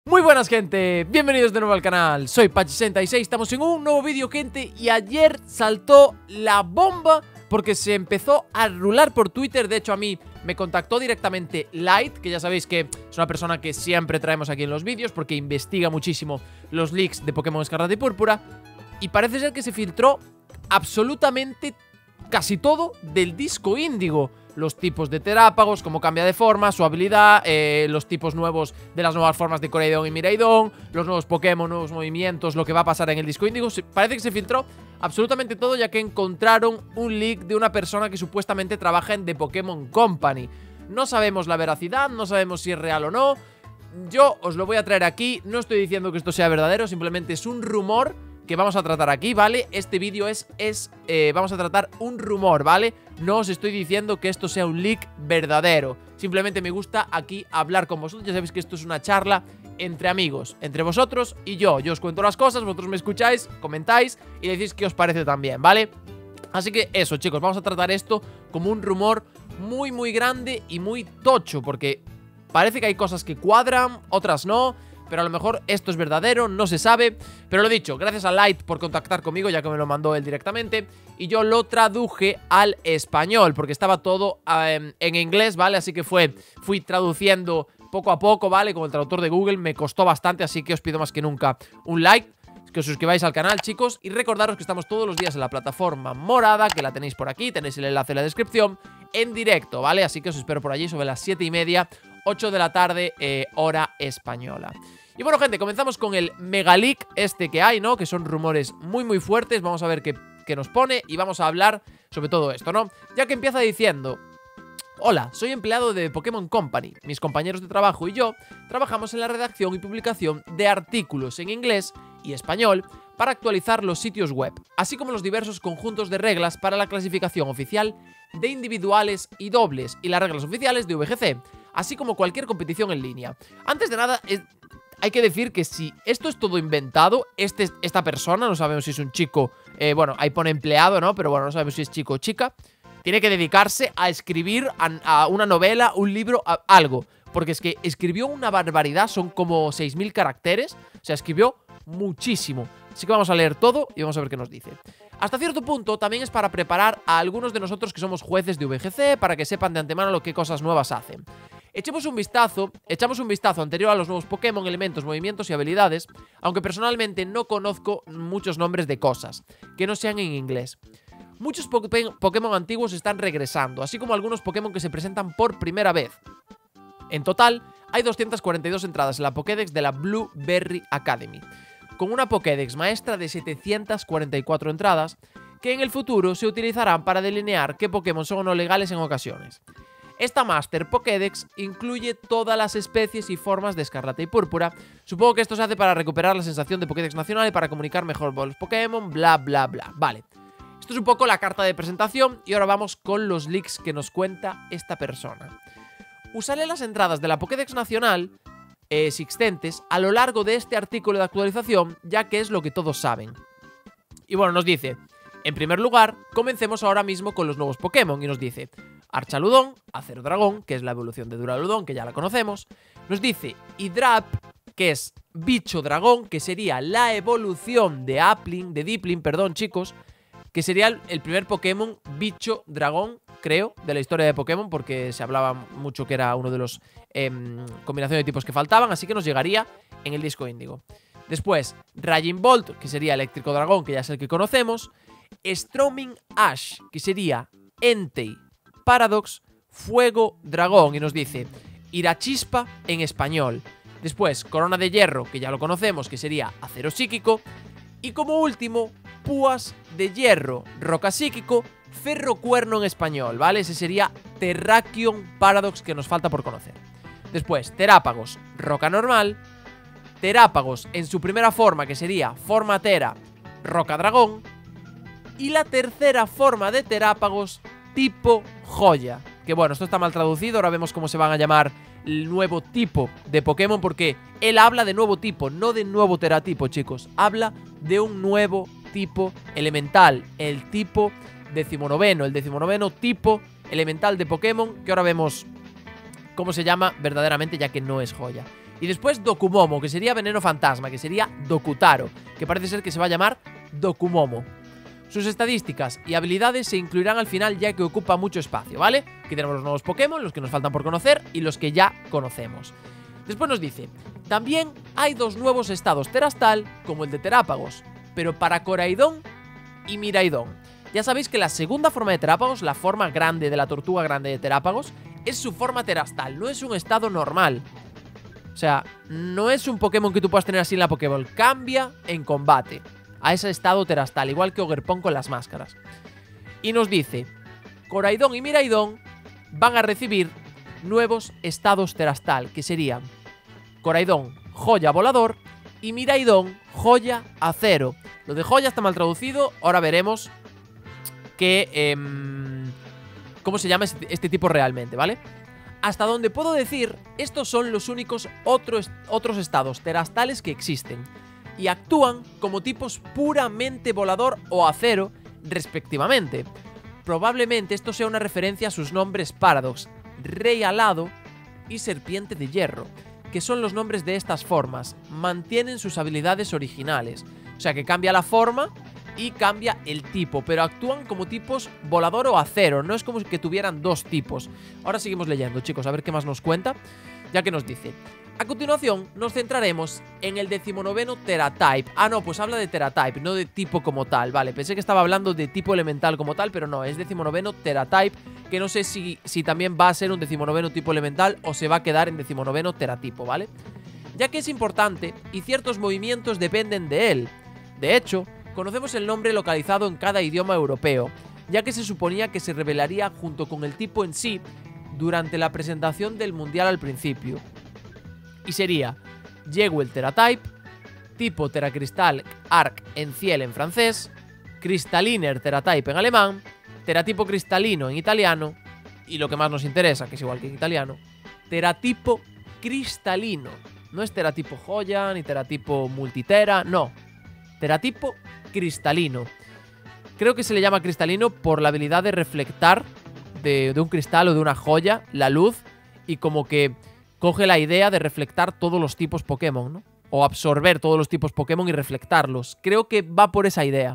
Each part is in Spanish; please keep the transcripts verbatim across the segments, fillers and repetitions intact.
Muy buenas, gente, bienvenidos de nuevo al canal. Soy Pachi sesenta y seis, estamos en un nuevo vídeo, gente. Y ayer saltó la bomba porque se empezó a rular por Twitter. De hecho, a mí me contactó directamente Light, que ya sabéis que es una persona que siempre traemos aquí en los vídeos porque investiga muchísimo los leaks de Pokémon Escarlata y Púrpura. Y parece ser que se filtró absolutamente casi todo del disco Índigo. Los tipos de terápagos, cómo cambia de forma, su habilidad, eh, los tipos nuevos de las nuevas formas de Coraidon y Miraidon, los nuevos Pokémon, nuevos movimientos, lo que va a pasar en el disco Índigo. Parece que se filtró absolutamente todo, ya que encontraron un leak de una persona que supuestamente trabaja en The Pokémon Company. No sabemos la veracidad, no sabemos si es real o no. Yo os lo voy a traer aquí, no estoy diciendo que esto sea verdadero, simplemente es un rumor que vamos a tratar aquí, ¿vale? Este vídeo es, es eh, vamos a tratar un rumor, ¿vale? No os estoy diciendo que esto sea un leak verdadero. Simplemente me gusta aquí hablar con vosotros. Ya sabéis que esto es una charla entre amigos, entre vosotros y yo. Yo os cuento las cosas, vosotros me escucháis, comentáis y decís qué os parece también, ¿vale? Así que eso, chicos, vamos a tratar esto como un rumor muy, muy grande y muy tocho, porque parece que hay cosas que cuadran, otras no, pero a lo mejor esto es verdadero, no se sabe. Pero lo dicho, gracias a Light por contactar conmigo, ya que me lo mandó él directamente, y yo lo traduje al español, porque estaba todo eh, en inglés, ¿vale? Así que fue, fui traduciendo poco a poco, ¿vale? Con el traductor de Google me costó bastante, así que os pido más que nunca un like, que os suscribáis al canal, chicos, y recordaros que estamos todos los días en la plataforma morada, que la tenéis por aquí, tenéis el enlace en la descripción, en directo, ¿vale? Así que os espero por allí sobre las siete y media, ocho de la tarde, eh, hora española. Y bueno, gente, comenzamos con el mega leak este que hay, ¿no? Que son rumores muy muy fuertes. Vamos a ver qué, qué nos pone y vamos a hablar sobre todo esto, ¿no? Ya que empieza diciendo: hola, soy empleado de Pokémon Company. Mis compañeros de trabajo y yo trabajamos en la redacción y publicación de artículos en inglés y español para actualizar los sitios web, así como los diversos conjuntos de reglas para la clasificación oficial de individuales y dobles y las reglas oficiales de V G C, así como cualquier competición en línea. Antes de nada, es... hay que decir que si esto es todo inventado, este, esta persona, no sabemos si es un chico, eh, bueno, ahí pone empleado, ¿no? Pero bueno, no sabemos si es chico o chica, tiene que dedicarse a escribir a, a una novela, un libro, a, algo. Porque es que escribió una barbaridad, son como seis mil caracteres, o sea, escribió muchísimo. Así que vamos a leer todo y vamos a ver qué nos dice. Hasta cierto punto también es para preparar a algunos de nosotros que somos jueces de V G C, para que sepan de antemano lo que cosas nuevas hacen. Echemos un vistazo, echamos un vistazo anterior a los nuevos Pokémon, elementos, movimientos y habilidades, aunque personalmente no conozco muchos nombres de cosas que no sean en inglés. Muchos Pokémon antiguos están regresando, así como algunos Pokémon que se presentan por primera vez. En total, hay doscientas cuarenta y dos entradas en la Pokédex de la Blueberry Academy, con una Pokédex maestra de setecientas cuarenta y cuatro entradas, que en el futuro se utilizarán para delinear qué Pokémon son o no legales en ocasiones. Esta Master Pokédex incluye todas las especies y formas de Escarlata y Púrpura. Supongo que esto se hace para recuperar la sensación de Pokédex nacional y para comunicar mejor con los Pokémon, bla bla bla. Vale, esto es un poco la carta de presentación y ahora vamos con los leaks que nos cuenta esta persona. Usaré las entradas de la Pokédex nacional eh, existentes a lo largo de este artículo de actualización, ya que es lo que todos saben. Y bueno, nos dice: en primer lugar, comencemos ahora mismo con los nuevos Pokémon, y nos dice Archaludón, Acero Dragón, que es la evolución de Duraludón, que ya la conocemos. Nos dice Hydrap, que es Bicho Dragón, que sería la evolución de Applin, de Dipplin, perdón, chicos, que sería el, el primer Pokémon Bicho Dragón, creo, de la historia de Pokémon, porque se hablaba mucho que era uno de los eh, combinaciones de tipos que faltaban, así que nos llegaría en el disco Índigo. Después, Raging Bolt, que sería Eléctrico Dragón, que ya es el que conocemos. Storming Ash, que sería Entei Paradox, Fuego Dragón, y nos dice Irachispa en español. Después, Corona de Hierro, que ya lo conocemos, que sería Acero Psíquico. Y como último, Púas de Hierro, Roca Psíquico, Ferro Cuerno en español, ¿vale? Ese sería Terrakion Paradox, que nos falta por conocer. Después, Terápagos, Roca Normal. Terápagos en su primera forma, que sería Forma Tera, Roca Dragón. Y la tercera forma de Terápagos, tipo Joya. Que bueno, esto está mal traducido, ahora vemos cómo se van a llamar el nuevo tipo de Pokémon, porque él habla de nuevo tipo, no de nuevo teratipo, chicos. Habla de un nuevo tipo elemental, el tipo decimonoveno, el decimonoveno tipo elemental de Pokémon, que ahora vemos cómo se llama verdaderamente, ya que no es Joya. Y después Dokumomo, que sería veneno fantasma, que sería Dokutaro, que parece ser que se va a llamar Dokumomo. Sus estadísticas y habilidades se incluirán al final ya que ocupa mucho espacio, ¿vale? Aquí tenemos los nuevos Pokémon, los que nos faltan por conocer y los que ya conocemos. Después nos dice, también hay dos nuevos estados Terastal, como el de Terápagos, pero para Koraidon y Miraidon. Ya sabéis que la segunda forma de Terápagos, la forma grande de la tortuga grande de Terápagos, es su forma Terastal, no es un estado normal. O sea, no es un Pokémon que tú puedas tener así en la Pokéball, cambia en combate a ese estado Terastal, igual que Ogerpon con las máscaras. Y nos dice, Koraidon y Miraidon van a recibir nuevos estados Terastal, que serían Koraidon, joya volador, y Miraidon, joya acero. Lo de joya está mal traducido, ahora veremos que, eh, cómo se llama este, este tipo realmente, ¿vale? Hasta donde puedo decir, estos son los únicos otros, otros estados terastales que existen y actúan como tipos puramente volador o acero, respectivamente. Probablemente esto sea una referencia a sus nombres Paradox, Rey Alado y Serpiente de Hierro, que son los nombres de estas formas. Mantienen sus habilidades originales, o sea que cambia la forma y cambia el tipo, pero actúan como tipos volador o acero, no es como que tuvieran dos tipos. Ahora seguimos leyendo, chicos, a ver qué más nos cuenta, ya que nos dice: a continuación nos centraremos en el decimonoveno Teratype. Ah, no, pues habla de Teratype, no de tipo como tal. Vale, pensé que estaba hablando de tipo elemental como tal, pero no, es decimonoveno Teratype, que no sé si, si también va a ser un decimonoveno tipo elemental o se va a quedar en decimonoveno teratipo, ¿vale? Ya que es importante y ciertos movimientos dependen de él. De hecho, conocemos el nombre localizado en cada idioma europeo, ya que se suponía que se revelaría junto con el tipo en sí durante la presentación del mundial al principio. Y sería Jewel Teratype, tipo Teracristal Arc en Ciel en francés, Crystalliner Teratype en alemán, Teratipo cristalino en italiano, y lo que más nos interesa, que es igual que en italiano, Teratipo cristalino. No es Teratipo joya, ni Teratipo multitera, no. Teratipo cristalino. Creo que se le llama cristalino por la habilidad de reflectar de, de un cristal o de una joya la luz, y como que coge la idea de reflectar todos los tipos Pokémon, ¿no? O absorber todos los tipos Pokémon y reflectarlos. Creo que va por esa idea.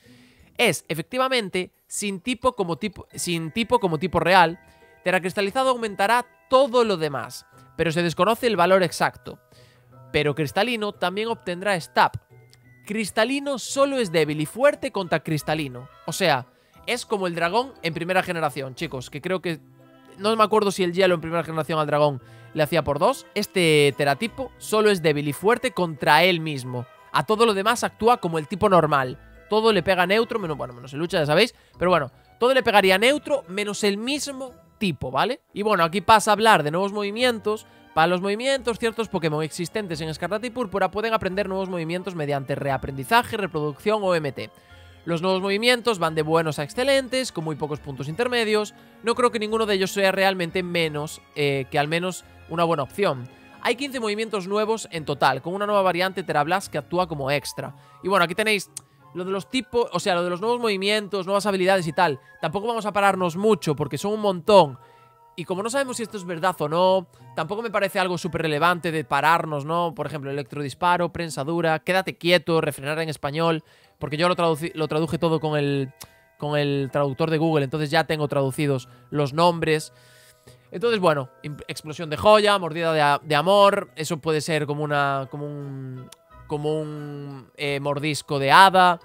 Es, efectivamente, sin tipo como tipo, sin tipo, como tipo real. Teracristalizado aumentará todo lo demás, pero se desconoce el valor exacto. Pero cristalino también obtendrá Stab. Cristalino solo es débil y fuerte contra cristalino. O sea, es como el dragón en primera generación, chicos, que creo que... No me acuerdo si el hielo en primera generación al dragón le hacía por dos. Este teratipo solo es débil y fuerte contra él mismo. A todo lo demás actúa como el tipo normal. Todo le pega neutro, menos, bueno, menos el lucha, ya sabéis. Pero bueno, todo le pegaría neutro menos el mismo tipo, ¿vale? Y bueno, aquí pasa a hablar de nuevos movimientos. Para los movimientos, ciertos Pokémon existentes en Escarlata y Púrpura pueden aprender nuevos movimientos mediante reaprendizaje, reproducción o M T. Los nuevos movimientos van de buenos a excelentes, con muy pocos puntos intermedios. No creo que ninguno de ellos sea realmente menos eh, que al menos una buena opción. Hay quince movimientos nuevos en total, con una nueva variante Terablast que actúa como extra. Y bueno, aquí tenéis lo de los tipos, o sea, lo de los nuevos movimientos, nuevas habilidades y tal. Tampoco vamos a pararnos mucho porque son un montón. Y como no sabemos si esto es verdad o no, tampoco me parece algo súper relevante de pararnos, ¿no? Por ejemplo, electrodisparo, prensadura, quédate quieto, refrenar en español, porque yo lo, traducí, lo traduje todo con el, con el traductor de Google, entonces ya tengo traducidos los nombres. Entonces, bueno, explosión de joya, mordida de, de amor, eso puede ser como una como un, como un eh, mordisco de hada,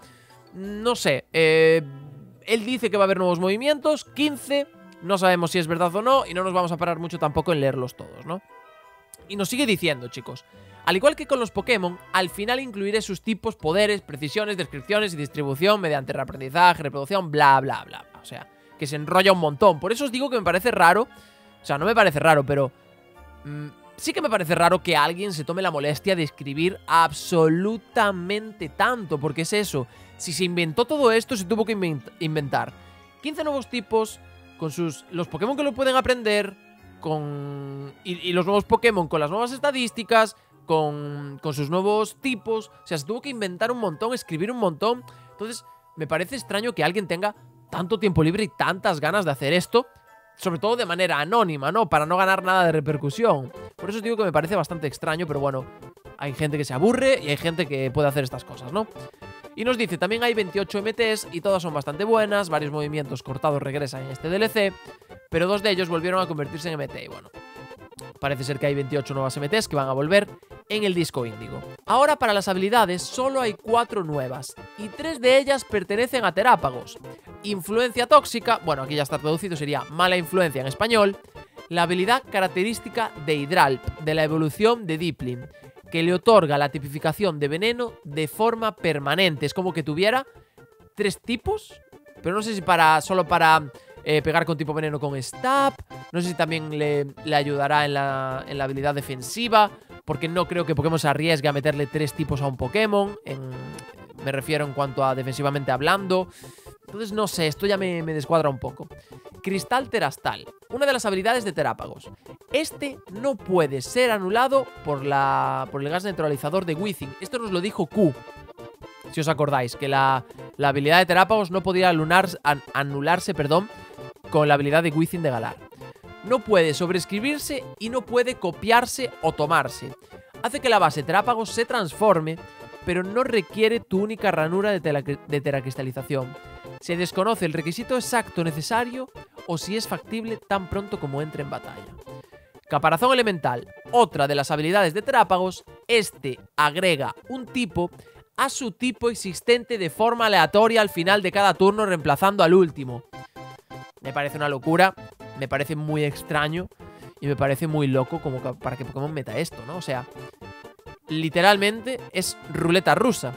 no sé. Eh, él dice que va a haber nuevos movimientos, quince... No sabemos si es verdad o no, y no nos vamos a parar mucho tampoco en leerlos todos, ¿no? Y nos sigue diciendo, chicos, al igual que con los Pokémon, al final incluiré sus tipos, poderes, precisiones, descripciones y distribución mediante reaprendizaje, reproducción, bla, bla, bla, bla. O sea, que se enrolla un montón. Por eso os digo que me parece raro, o sea, no me parece raro, pero mmm, sí que me parece raro que alguien se tome la molestia de escribir absolutamente tanto, porque es eso. Si se inventó todo esto, se tuvo que inventar quince nuevos tipos con sus los Pokémon que lo pueden aprender, con y, y los nuevos Pokémon con las nuevas estadísticas, con, con sus nuevos tipos. O sea, se tuvo que inventar un montón, escribir un montón. Entonces, me parece extraño que alguien tenga tanto tiempo libre y tantas ganas de hacer esto sobre todo de manera anónima, ¿no? Para no ganar nada de repercusión. Por eso os digo que me parece bastante extraño, pero bueno, hay gente que se aburre y hay gente que puede hacer estas cosas, ¿no? Y nos dice, también hay veintiocho M Ts y todas son bastante buenas, varios movimientos cortados regresan en este D L C, pero dos de ellos volvieron a convertirse en M T, y bueno, parece ser que hay veintiocho nuevas M Ts que van a volver en el disco Índigo. Ahora para las habilidades solo hay cuatro nuevas, y tres de ellas pertenecen a terápagos. Influencia tóxica, bueno, aquí ya está traducido, sería mala influencia en español. La habilidad característica de Hydralp, de la evolución de Dipplin, que le otorga la tipificación de veneno de forma permanente. Es como que tuviera tres tipos, pero no sé si para solo para eh, pegar con tipo veneno con Stab. No sé si también le, le ayudará en la, en la habilidad defensiva, porque no creo que Pokémon se arriesgue a meterle tres tipos a un Pokémon. En, me refiero en cuanto a defensivamente hablando. Entonces no sé, esto ya me, me descuadra un poco. Cristal Terastal, una de las habilidades de terápagos. Este no puede ser anulado por, la, por el gas neutralizador de Weezing. Esto nos lo dijo Q, si os acordáis, que la, la habilidad de terápagos no podía anular, an, anularse perdón, con la habilidad de Weezing de Galar. No puede sobreescribirse y no puede copiarse o tomarse. Hace que la base terápagos se transforme, pero no requiere tu única ranura de, de teracristalización. Se desconoce el requisito exacto necesario o si es factible tan pronto como entre en batalla. Caparazón Elemental, otra de las habilidades de terápagos. Este agrega un tipo a su tipo existente de forma aleatoria al final de cada turno, reemplazando al último. Me parece una locura, me parece muy extraño y me parece muy loco como para que Pokémon meta esto, ¿no? O sea, literalmente es ruleta rusa.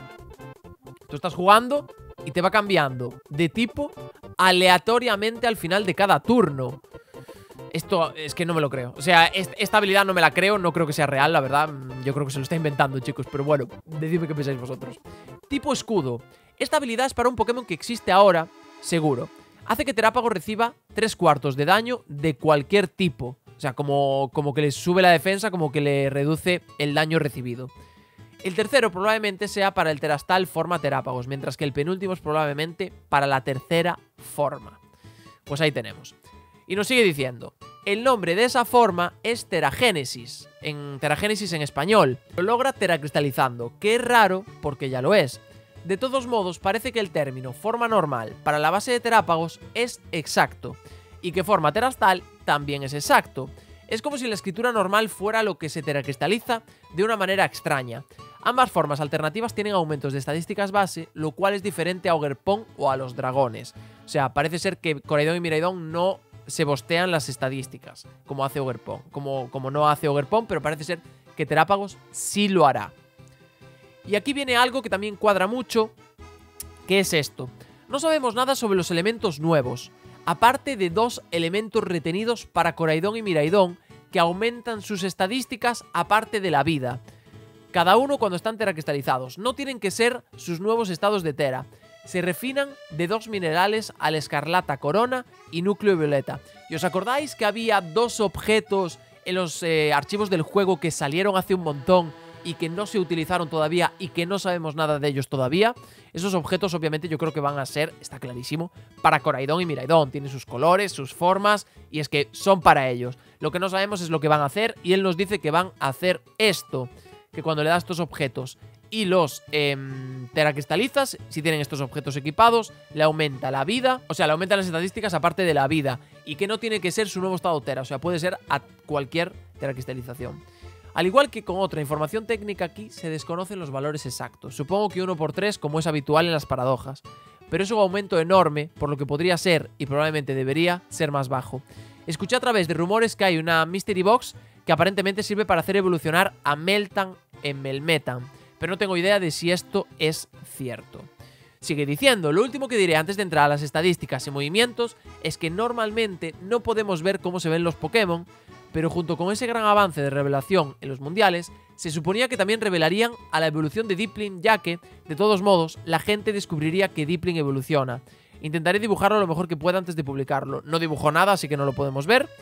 Tú estás jugando y te va cambiando de tipo aleatoriamente al final de cada turno. Esto es que no me lo creo. O sea, esta habilidad no me la creo, no creo que sea real, la verdad. Yo creo que se lo está inventando, chicos, pero bueno, decidme qué pensáis vosotros. Tipo escudo. Esta habilidad es para un Pokémon que existe ahora, seguro. Hace que Terápago reciba tres cuartos de daño de cualquier tipo. O sea, como, como que le sube la defensa, como que le reduce el daño recibido. El tercero probablemente sea para el Terastal forma Terápagos, mientras que el penúltimo es probablemente para la tercera forma. Pues ahí tenemos. Y nos sigue diciendo, el nombre de esa forma es Teragénesis, en Teragénesis en español. Lo logra teracristalizando, que es raro porque ya lo es. De todos modos, parece que el término forma normal para la base de Terápagos es exacto, y que forma Terastal también es exacto. Es como si la escritura normal fuera lo que se teracristaliza de una manera extraña. Ambas formas alternativas tienen aumentos de estadísticas base, lo cual es diferente a Ogerpon o a los dragones. O sea, parece ser que Koraidon y Miraidon no se bostean las estadísticas, como hace Ogerpon. Como, como no hace Ogerpon, pero parece ser que Terápagos sí lo hará. Y aquí viene algo que también cuadra mucho, que es esto. No sabemos nada sobre los elementos nuevos, aparte de dos elementos retenidos para Koraidon y Miraidon, que aumentan sus estadísticas aparte de la vida. Cada uno cuando están teracristalizados. No tienen que ser sus nuevos estados de Tera. Se refinan de dos minerales al Escarlata Corona y Núcleo Violeta. ¿Y os acordáis que había dos objetos en los eh, archivos del juego que salieron hace un montón y que no se utilizaron todavía y que no sabemos nada de ellos todavía? Esos objetos obviamente yo creo que van a ser, está clarísimo, para Koraidon y Miraidon. Tienen sus colores, sus formas y es que son para ellos. Lo que no sabemos es lo que van a hacer y él nos dice que van a hacer esto. Que cuando le das estos objetos y los eh, teracristalizas, si tienen estos objetos equipados, le aumenta la vida, o sea, le aumentan las estadísticas aparte de la vida, y que no tiene que ser su nuevo estado Tera, o sea, puede ser a cualquier teracristalización. Al igual que con otra información técnica, aquí se desconocen los valores exactos. Supongo que uno por tres, como es habitual en las paradojas, pero es un aumento enorme, por lo que podría ser, y probablemente debería, ser más bajo. Escuché a través de rumores que hay una Mystery Box que aparentemente sirve para hacer evolucionar a Meltan en Melmetal, pero no tengo idea de si esto es cierto. Sigue diciendo, lo último que diré antes de entrar a las estadísticas y movimientos es que normalmente no podemos ver cómo se ven los Pokémon, pero junto con ese gran avance de revelación en los mundiales, se suponía que también revelarían a la evolución de Dipplin, ya que, de todos modos, la gente descubriría que Dipplin evoluciona. Intentaré dibujarlo lo mejor que pueda antes de publicarlo. No dibujo nada, así que no lo podemos ver.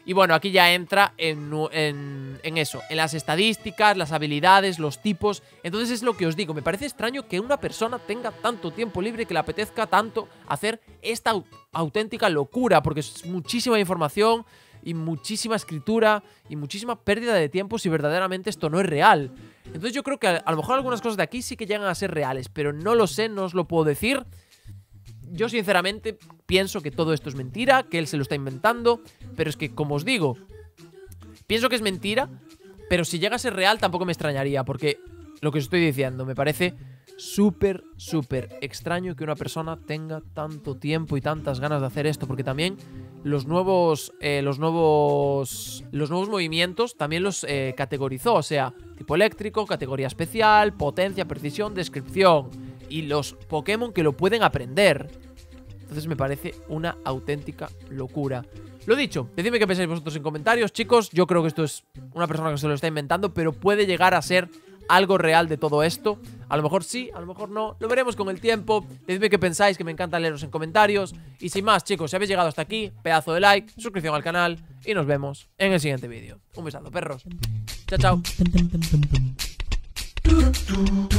Y bueno, aquí ya entra en, en, en eso, en las estadísticas, las habilidades, los tipos. Entonces es lo que os digo, me parece extraño que una persona tenga tanto tiempo libre, que le apetezca tanto hacer esta au auténtica locura, porque es muchísima información y muchísima escritura y muchísima pérdida de tiempo si verdaderamente esto no es real. Entonces yo creo que a, a lo mejor algunas cosas de aquí sí que llegan a ser reales, pero no lo sé, no os lo puedo decir. Yo sinceramente pienso que todo esto es mentira, que él se lo está inventando, pero es que, como os digo, pienso que es mentira, pero si llega a ser real tampoco me extrañaría, porque lo que os estoy diciendo, me parece súper, súper extraño que una persona tenga tanto tiempo y tantas ganas de hacer esto, porque también los nuevos, eh, los nuevos, los nuevos movimientos también los eh, categorizó, o sea, tipo eléctrico, categoría especial, potencia, precisión, descripción, y los Pokémon que lo pueden aprender. Entonces me parece una auténtica locura. Lo dicho, decidme qué pensáis vosotros en comentarios, chicos. Yo creo que esto es una persona que se lo está inventando, pero puede llegar a ser algo real de todo esto. A lo mejor sí, a lo mejor no. Lo veremos con el tiempo. Decidme qué pensáis, que me encanta leeros en comentarios. Y sin más, chicos, si habéis llegado hasta aquí, pedazo de like, suscripción al canal y nos vemos en el siguiente vídeo. Un besazo, perros. Chao, chao.